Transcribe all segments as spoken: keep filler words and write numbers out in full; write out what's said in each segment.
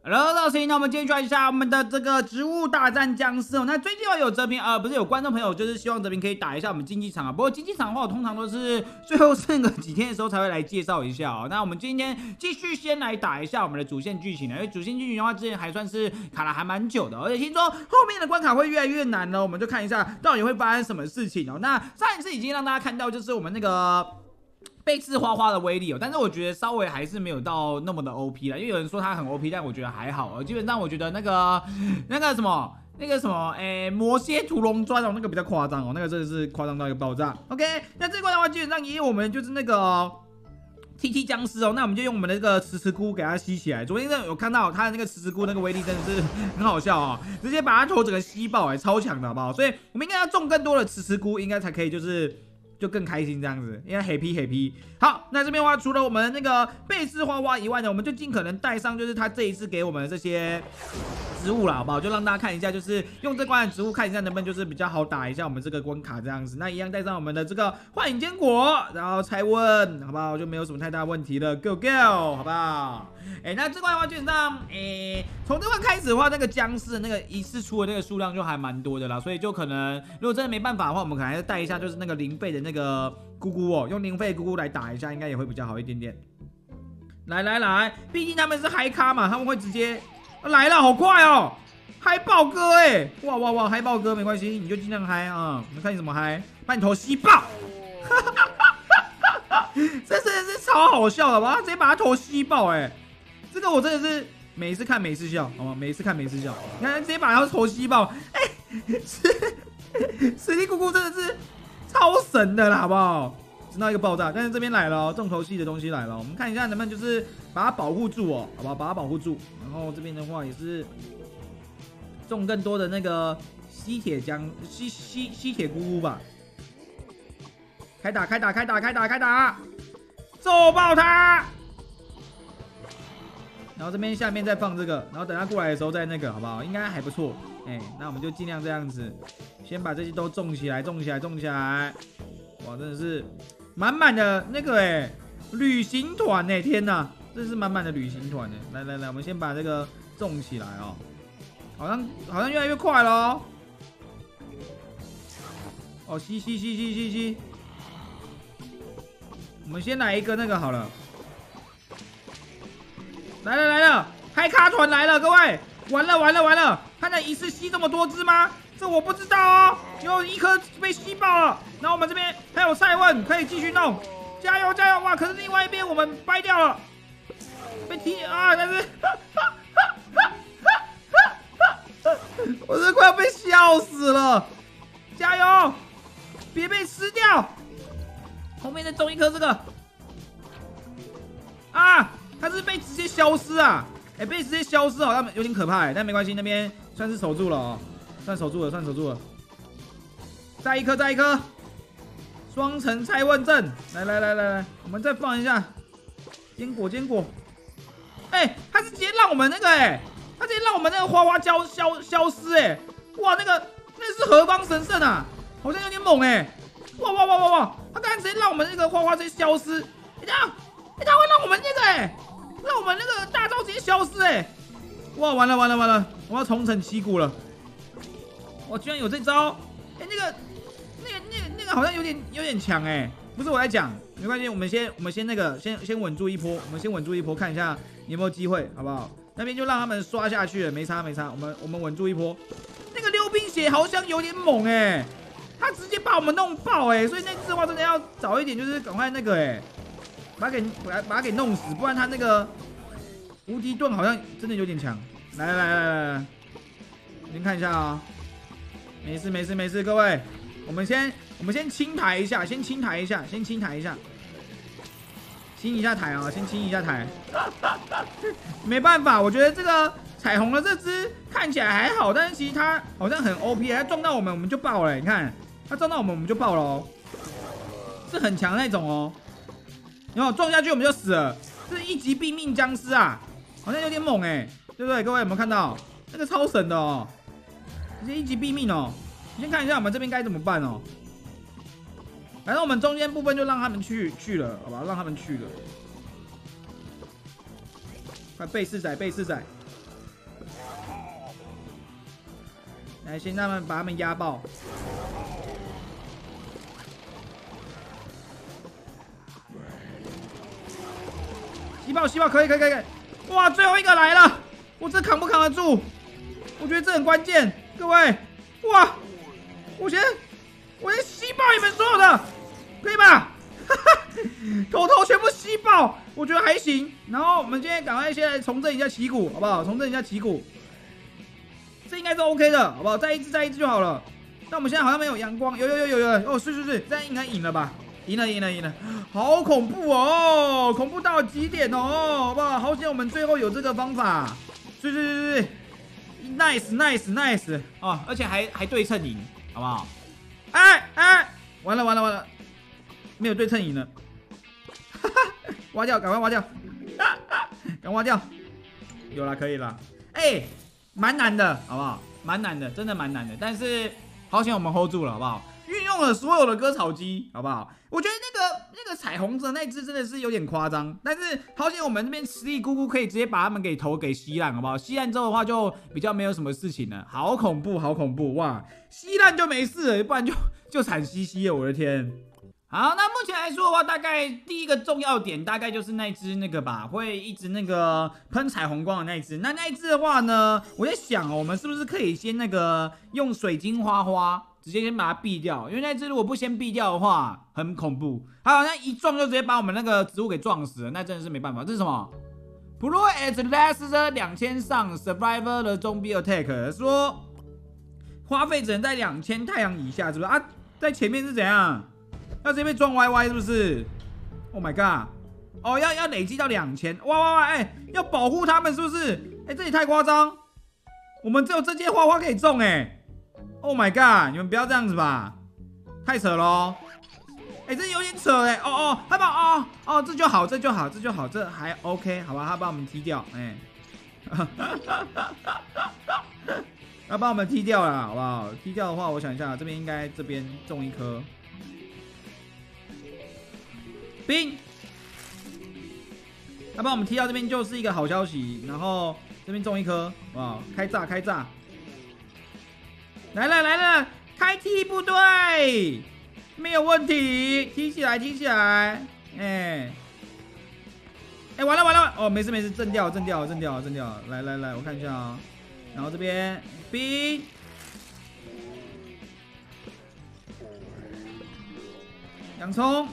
Hello， 老师，那我们今天转一下我们的这个植物大战僵尸哦。那最近有哲平呃，不是有观众朋友就是希望哲平可以打一下我们竞技场啊。不过竞技场的话，我通常都是最后剩个几天的时候才会来介绍一下哦。那我们今天继续先来打一下我们的主线剧情了，因为主线剧情的话，之前还算是卡了还蛮久的，而且听说后面的关卡会越来越难了，我们就看一下到底会发生什么事情哦。那上一次已经让大家看到就是我们那个。背刺花花的威力哦，但是我觉得稍微还是没有到那么的 O P 啦，因为有人说他很 O P， 但我觉得还好哦。基本上我觉得那个那个什么那个什么诶魔蝎屠龙砖哦，那个比较夸张哦，那个真的是夸张到一个爆炸。OK， 那这关的话基本上也有我们就是那个、哦。T T 僵尸哦，那我们就用我们的这个迟迟菇给它吸起来。昨天有看到它的那个迟迟菇那个威力真的是很好笑哦，直接把它头整个吸爆哎，超强的好不好？所以我们应该要种更多的迟迟菇，应该才可以就是。就更开心这样子，因为 happy happy。好，那这边的话，除了我们的那个贝斯花花以外呢，我们就尽可能带上，就是他这一次给我们的这些植物啦，好不好？就让大家看一下，就是用这关的植物看一下能不能就是比较好打一下我们这个关卡这样子。那一样带上我们的这个幻影坚果，然后拆问，好不好？就没有什么太大问题了 ，go go， 好不好？哎、欸，那这关的话，基本上，哎、欸，从这关开始的话，那个僵尸的那个一次出的那个数量就还蛮多的啦，所以就可能如果真的没办法的话，我们可能还是带一下，就是那个零费的那个姑姑哦，用零费姑姑来打一下，应该也会比较好一点点。来来来，毕竟他们是嗨咖嘛，他们会直接、啊、来了，好快哦！嗨爆哥哎、欸，哇哇哇，嗨爆哥没关系，你就尽量嗨啊，我们看你怎么嗨，把你头吸爆！这真的是超好笑的吧？直接把他头吸爆哎、欸！这个我真的是每一次看每一次笑，好吗？每一次看每一次笑。你看直接把他头吸爆，哎、欸，实实力姑姑真的是超神的啦，好不好？知道一个爆炸，但是这边来了、哦，重头戏的东西来了，我们看一下能不能就是把它保护住哦，好不好？把它保护住。然后这边的话也是种更多的那个吸铁浆吸吸吸铁姑姑吧。开打开打开打开打开打，揍爆他！然后这边下面再放这个，然后等他过来的时候再那个，好不好？应该还不错。哎、欸，那我们就尽量这样子，先把这些都种起来，种起来，种起来。哇，真的是满满的那个哎、欸，旅行团哎，天哪，真是满满的旅行团哎！来来来，我们先把这个种起来哦，好像好像越来越快了哦。哦，吸吸吸吸吸吸。我们先来一个那个好了。来了来了，嗨咖团来了，各位！完了完了完了，他能一次吸这么多只吗？这我不知道哦。有一颗被吸爆了，然后我们这边还有赛问，可以继续弄，加油加油！哇，可是另外一边我们掰掉了，被踢啊！但是，我这快要被笑死了！加油，别被吃掉！后面再种一颗这个，啊！他是被直接消失啊！哎、欸，被直接消失好像有点可怕、欸，但没关系，那边算是守住了哦，算守住了，算守住了。再一颗，再一颗，双层拆问阵，来来来来来，我们再放一下坚果坚果。哎、欸，他是直接让我们那个哎、欸，他直接让我们那个花花消消消失哎、欸，哇，那个那是何方神圣啊，好像有点猛哎、欸，哇哇哇哇哇，他刚才直接让我们那个花花直接消失，哎、欸、呀，哎、欸、他会让我们那个哎、欸。让我们那个大招直接消失哎、欸！哇，完了完了完了，我要重整旗鼓了！我居然有这招！哎、欸，那个、那个、那个、那个好像有点有点强哎！不是我来讲，没关系，我们先我们先那个先先稳住一波，我们先稳住一波，看一下有没有机会，好不好？那边就让他们刷下去了，没差没差，我们我们稳住一波。那个溜冰鞋好像有点猛哎、欸，他直接把我们弄爆哎、欸，所以那次的话真的要早一点，就是赶快那个哎、欸。把它给把把它给弄死，不然他那个无敌盾好像真的有点强。来来来来来，先看一下啊、哦，没事没事没事，各位，我们先我们先清台一下，先清台一下，先清台一下，清一下台啊、哦，先清一下台。没办法，我觉得这个彩虹的这只看起来还好，但是其实它好像很 O P， 它撞到我们我们就爆了，你看，它撞到我们我们就爆了哦，是很强那种哦。然后撞下去我们就死了，这是一击毙命僵尸啊，好像有点猛哎、欸，对不对？各位有没有看到那个超神的哦？直接一击毙命哦！先看一下我们这边该怎么办哦。反正我们中间部分就让他们去去了，好吧？让他们去了。快背四仔，背四仔！ 来，先让他们把他们压爆。吸爆吸爆，可以可以可以可以！哇，最后一个来了，我这扛不扛得住？我觉得这很关键，各位。哇，我先我先吸爆你们所有的，可以吧？头头全部吸爆，我觉得还行。然后我们今天赶快先来重振一下旗鼓，好不好？重振一下旗鼓，这应该是 OK 的，好不好？再一只再一只就好了。但我们现在好像没有阳光，有有有有有哦，是是是，这样应该赢了吧？赢了赢了赢了，好恐怖哦，恐怖到极点哦，好不好？好险我们最后有这个方法，是是是是 ，nice nice nice 哦，而且还还对称赢，好不好？哎哎，完了完了完了，没有对称赢了，哈哈，挖掉，赶快挖掉，赶快挖掉，有了可以了，哎，蛮难的，好不好？蛮难的，真的蛮难的，但是好险我们 hold 住了，好不好？运用了所有的割草机，好不好？我觉得那个那个彩虹色那只真的是有点夸张，但是好险我们这边实力姑姑可以直接把他们给头给吸烂，好不好？吸烂之后的话就比较没有什么事情了，好恐怖，好恐怖哇！吸烂就没事了，不然就就惨兮兮了，我的天！好，那目前来说的话，大概第一个重要点大概就是那只那个吧，会一直那个喷彩虹光的那一只。那那一只的话呢，我在想哦，我们是不是可以先那个用水晶花花？直接先把它毙掉，因为那只如果不先毙掉的话，很恐怖。它好像一撞就直接把我们那个植物给撞死了，那真的是没办法。这是什么 ？Pro at last 两千上 Survivor 的 Zombie Attack 说花费只能在两千太阳以下，是不是啊？在前面是怎样？要直接被撞歪歪是不是 ？Oh my god！ 哦，要要累积到两千，哇哇哇！哎、欸，要保护他们是不是？哎、欸，这也太夸张！我们只有这些花花可以种哎、欸。Oh my god！ 你们不要这样子吧，太扯喽！哎、欸，这有点扯哎、欸！哦哦，他把哦哦，这就好，这就好，这就好，这还 OK， 好吧？他把我们踢掉，哎、欸，他把我们踢掉了，好不好？踢掉的话，我想一下，这边应该这边种一颗冰，他把我们踢到这边就是一个好消息，然后这边种一颗，好不好？开炸，开炸！来了来了，开踢部队，没有问题，踢起来踢起来，哎、欸，哎、欸，完了完了，哦，没事没事，震掉震掉震掉震掉，来来来，我看一下啊、哦，然后这边冰，洋葱，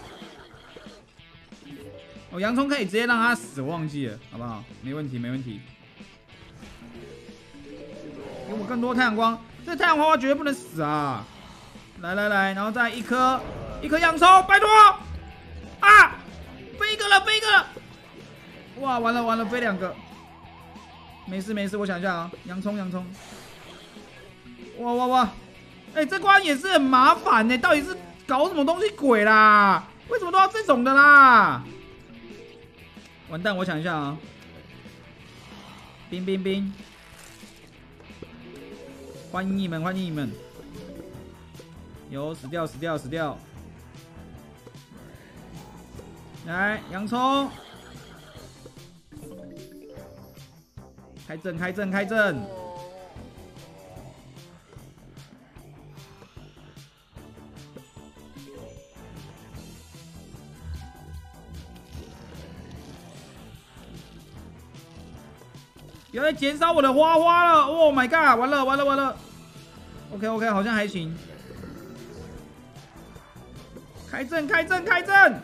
哦，洋葱可以直接让他死，我忘记了，好不好？没问题没问题，给我更多太阳光。这太阳花花绝对不能死啊！来来来，然后再一颗一颗洋葱，拜托！啊，飞一个了，飞一个了！哇，完了完了，飞两个。没事没事，我想一下啊，洋葱洋葱。哇哇哇！哎、欸，这关也是很麻烦呢，到底是搞什么东西鬼啦？为什么都要这种的啦？完蛋，我想一下啊。冰冰冰。欢迎你们，欢迎你们！有死掉，死掉，死掉！来，洋葱，开阵，开阵，开阵！不要再减少我的花花了 ！Oh my god！ 完了，完了，完了！ OK OK， 好像还行。开阵开阵开阵！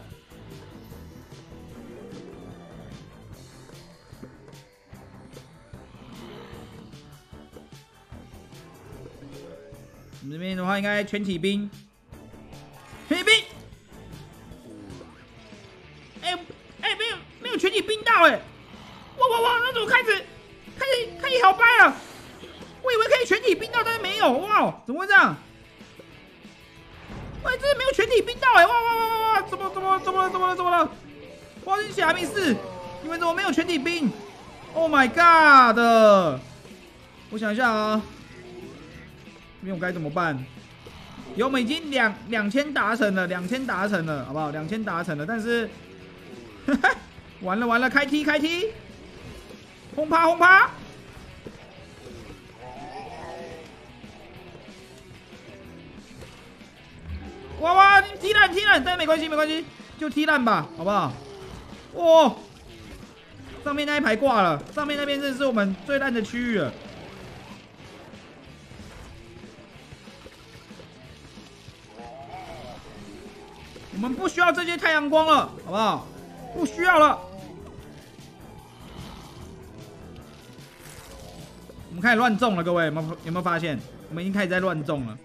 我们这边的话应该全体兵，全体兵。哎、欸、哎、欸，没有没有全体兵到哎、欸！哇哇哇！那怎么开始开始开始好掰了？我以为可以全体冰到，但是没有，哇！怎么会这样？喂，这没有全体冰到哎、欸！哇哇哇哇哇！怎么怎么怎么了怎么了怎么了？哇，这下没事，你们怎么没有全体冰 ？Oh my god！ 我想一下啊，这边我该怎么办？有，我们已经两两千达成了，两千达成了，好不好？两千达成了，但是，完了完了，开踢开踢，轰趴轰趴！ 哇哇，你踢烂踢烂，但没关系没关系，就踢烂吧，好不好？哇，上面那一排挂了，上面那边真的是我们最烂的区域了。我们不需要这些太阳光了，好不好？不需要了。我们开始乱种了，各位有没有有没有发现？我们已经开始在乱种了。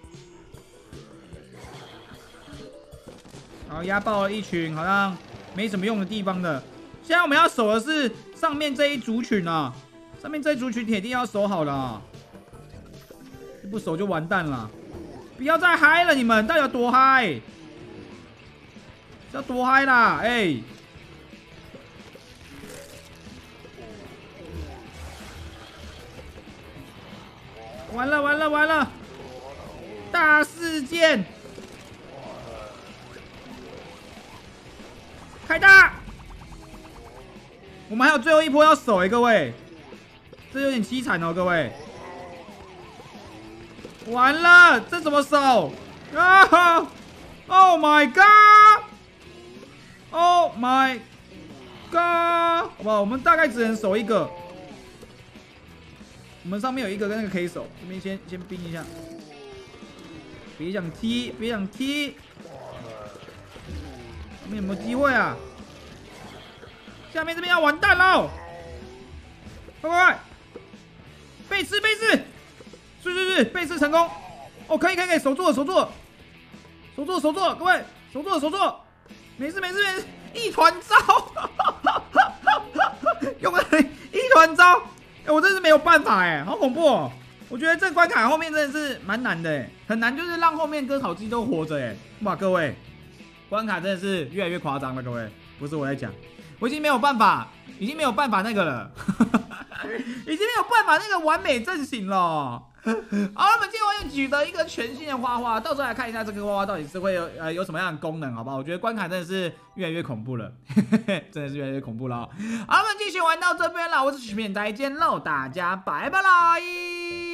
然后压爆了一群好像没什么用的地方的。现在我们要守的是上面这一族群啊，上面这一族群铁定要守好了、啊，不守就完蛋了。不要再嗨了，你们到底有多嗨？要多嗨啦！哎、欸，完了完了完了！大事件！开大！我们还有最后一波要守哎，各位，这有点凄惨哦，各位。完了，这怎么守啊 ？Oh my god！Oh my god！ 好不好？我们大概只能守一个。我们上面有一个跟那个可以守，这边先先冰一下。别想踢，别想踢。上面有没有机会啊？下面这边要完蛋喽！快快快！背刺背刺！是是是，背刺成功！哦，可以可以可以，守住了守住了，守住了守住了，各位守住了守住了。没事没事没事，一团糟，用了一团糟，哎，我真是没有办法哎，好恐怖哦！我觉得这关卡后面真的是蛮难的哎，很难，就是让后面割草机都活着哎，哇，各位，关卡真的是越来越夸张了，各位，不是我在讲，我已经没有办法，已经没有办法那个了，已经没有办法那个完美阵型了。好，我们今天我又举了一个全新的花花，到时候来看一下这个花花到底是会有呃有什么样的功能，好不好？我觉得关卡真的是越来越恐怖了，真的是越来越恐怖了。好，我们继续玩到这边了，我是许片，再见喽，大家拜拜啦！